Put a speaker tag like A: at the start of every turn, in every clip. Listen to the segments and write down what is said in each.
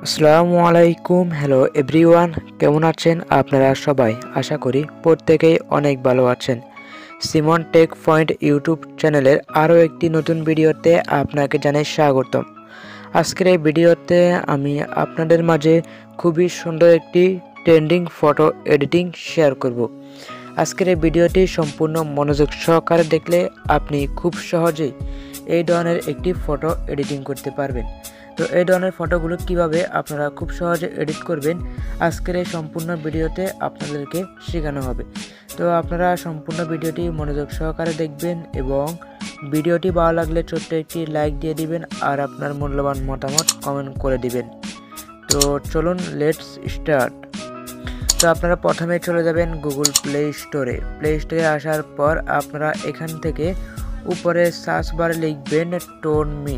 A: আসসালামু আলাইকুম। Hello everyone, কেমন আছেন আপনারা সবাই? আশা করি প্রত্যেকেই অনেক ভালো আছেন। সিমন টেক পয়েন্ট ইউটিউব চ্যানেলের আরও একটি নতুন ভিডিওতে আপনাকে জানাই স্বাগতম। আজকের এই ভিডিওতে আমি আপনাদের মাঝে খুবই সুন্দর একটি ট্রেন্ডিং ফটো এডিটিং শেয়ার করব। আজকের এই ভিডিওটি সম্পূর্ণ মনোযোগ সহকারে দেখলে আপনি খুব সহজেই এই ধরনের একটি ফটো এডিটিং করতে পারবেন। তো এই ধরনের ফটোগুলো কিভাবে আপনারা খুব সহজে এডিট করবেন আজকের এই সম্পূর্ণ ভিডিওতে আপনাদেরকে শেখানো হবে। তো আপনারা সম্পূর্ণ ভিডিওটি মনোযোগ সহকারে দেখবেন এবং ভিডিওটি ভালো লাগলে ছোট্ট একটি লাইক দিয়ে দিবেন আর আপনার মূল্যবান মতামত কমেন্ট করে দিবেন। তো চলুন লেটস স্টার্ট। তো আপনারা প্রথমে চলে যাবেন গুগল প্লে স্টোরে। আসার পর আপনারা এখান থেকে উপরে সার্চ বারে লিখবেন টোন মি।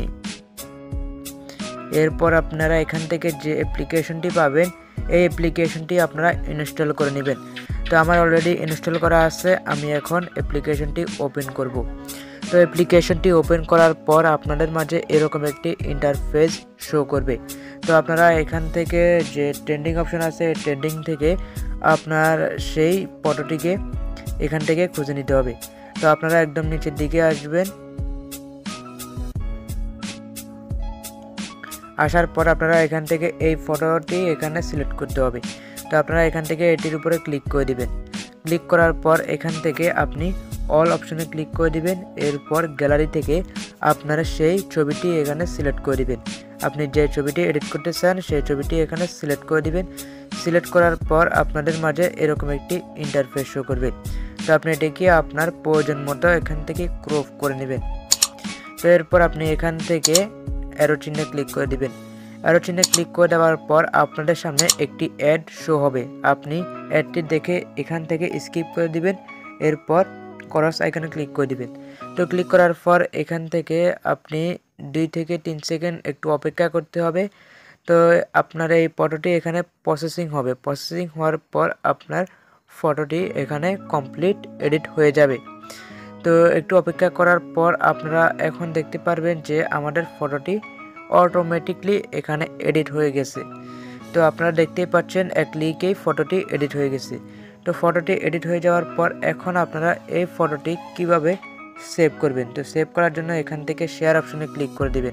A: এরপর আপনারা এখান থেকে যে অ্যাপ্লিকেশনটি পাবেন এই অ্যাপ্লিকেশনটি আপনারা ইনস্টল করে নেবেন। তো আমার অলরেডি ইনস্টল করা আছে, আমি এখন অ্যাপ্লিকেশনটি ওপেন করব। তো অ্যাপ্লিকেশনটি ওপেন করার পর আপনাদের মাঝে এরকম একটি ইন্টারফেস শো করবে। তো আপনারা এখান থেকে যে ট্রেন্ডিং অপশন আছে ট্রেন্ডিং থেকে আপনার সেই ফটোটিকে এখান থেকে খুঁজে নিতে হবে। তো আপনারা একদম নিচের দিকে আসবেন, আসার পর আপনারা এখান থেকে এই ফটোটি এখানে সিলেক্ট করতে হবে। তো আপনারা এখান থেকে এটির উপরে ক্লিক করে দিবেন। ক্লিক করার পর এখান থেকে আপনি অল অপশনে ক্লিক করে দিবেন। এরপর গ্যালারি থেকে আপনারা সেই ছবিটি এখানে সিলেক্ট করে দিবেন। আপনি যে ছবিটি এডিট করতে চান সেই ছবিটি এখানে সিলেক্ট করে দিবেন। সিলেক্ট করার পর আপনাদের মাঝে এরকম একটি ইন্টারফেস শো করবে। তো আপনি এটিকে আপনার প্রয়োজন মতো এখান থেকে ক্রপ করে নেবেন। তো এরপর আপনি এখান থেকে অ্যারো চিহ্নে ক্লিক করে দিবেন। অ্যারো চিহ্নে ক্লিক করে দেওয়ার পর আপনাদের সামনে একটি অ্যাড শো হবে। আপনি অ্যাডটি দেখে এখান থেকে স্কিপ করে দিবেন। এরপর ক্রস আইকনে ক্লিক করে দিবেন। তো ক্লিক করার পর এখান থেকে আপনি 2 থেকে 3 সেকেন্ড একটু অপেক্ষা করতে হবে। তো আপনার এই ফটোটি এখানে প্রসেসিং হবে। প্রসেসিং হওয়ার পর আপনার ফটোটি এখানে কমপ্লিট এডিট হয়ে যাবে। তো একটু অপেক্ষা করার পর আপনারা এখন দেখতে পারবেন যে আমাদের ফটোটি অটোমেটিকলি এখানে এডিট হয়ে গেছে। তো আপনারা দেখতেই পাচ্ছেন এক ক্লিকেই ফটোটি এডিট হয়ে গেছে। তো ফটোটি এডিট হয়ে যাওয়ার পর এখন আপনারা এই ফটোটি কিভাবে সেভ করবেন। তো সেভ করার জন্য এখান থেকে শেয়ার অপশনে ক্লিক করে দিবেন।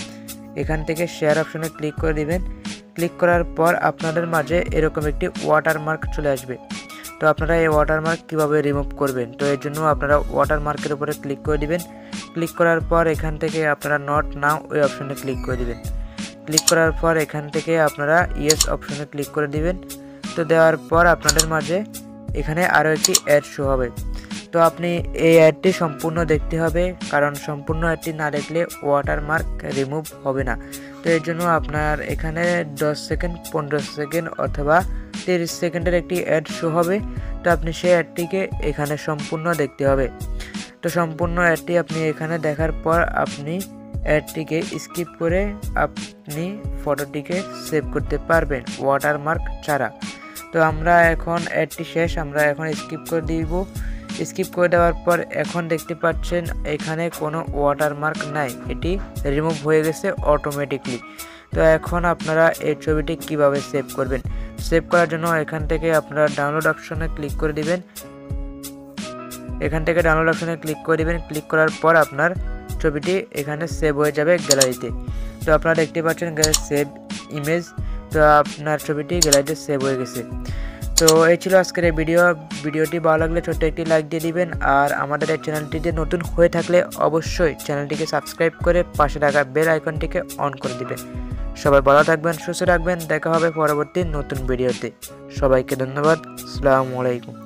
A: এখান থেকে শেয়ার অপশনে ক্লিক করে দিবেন। ক্লিক করার পর আপনাদের মাঝে এরকম একটি ওয়াটারমার্ক চলে আসবে। তো আপনারা এই ওয়াটারমার্ক কিভাবে রিমুভ করবেন, তো এর জন্য আপনারা ওয়াটারমার্কের উপরে ক্লিক করে দিবেন। ক্লিক করার পর এখান থেকে আপনারা নট নাও ওই অপশনে ক্লিক করে দিবেন। ক্লিক করার পর এখান থেকে আপনারা ইয়েস অপশনে ক্লিক করে দিবেন। তো দেওয়ার পর আপনাদের মাঝে এখানে আরও একটি অ্যাড শো হবে। তো আপনি এই অ্যাডটি সম্পূর্ণ দেখতে হবে, কারণ সম্পূর্ণ অ্যাডটি না দেখলে ওয়াটারমার্ক রিমুভ হবে না। তো এর জন্য আপনার এখানে 10 সেকেন্ড 15 সেকেন্ড অথবা 30 সেকেন্ডের একটি অ্যাড শো হবে। তো আপনি সেই অ্যাডটিকে এখানে সম্পূর্ণ দেখতে হবে। তো সম্পূর্ণ অ্যাডটি আপনি এখানে দেখার পর আপনি অ্যাডটিকে স্কিপ করে আপনি ফটোটিকে সেভ করতে পারবেন ওয়াটারমার্ক ছাড়া। তো আমরা এখন অ্যাডটি শেষ, আমরা এখন স্কিপ করে দিব। স্কিপ করে দেওয়ার পর এখন দেখতে পাচ্ছেন এখানে কোনো ওয়াটারমার্ক নাই, এটি রিমুভ হয়ে গেছে অটোমেটিকলি। তো এখন আপনারা এই ছবিটি কিভাবে সেভ করবেন, সেভ করার জন্য এখান থেকে আপনারা ডাউনলোড অপশনে ক্লিক করে দিবেন। এখান থেকে ডাউনলোড অপশনে ক্লিক করে দিবেন। ক্লিক করার পর আপনার ছবিটি এখানে সেভ হয়ে যাবে গ্যালারিতে। তো আপনারা দেখতে পাচ্ছেন সেভ ইমেজ। তো আপনার ছবিটি গ্যালারিতে সেভ হয়ে গেছে। তো এই ছিল আজকের এই ভিডিওটি ভালো লাগলে ছোট্ট একটি লাইক দিয়ে দিবেন। আর আমাদের এই চ্যানেলটিতে নতুন হয়ে থাকলে অবশ্যই চ্যানেলটিকে সাবস্ক্রাইব করে পাশে থাকা বেল আইকনটিকে অন করে দিবেন। সবাই ভালো থাকবেন, সুস্থ থাকবেন। দেখা হবে পরবর্তী নতুন ভিডিওতে। সবাইকে ধন্যবাদ। আসসালামু আলাইকুম।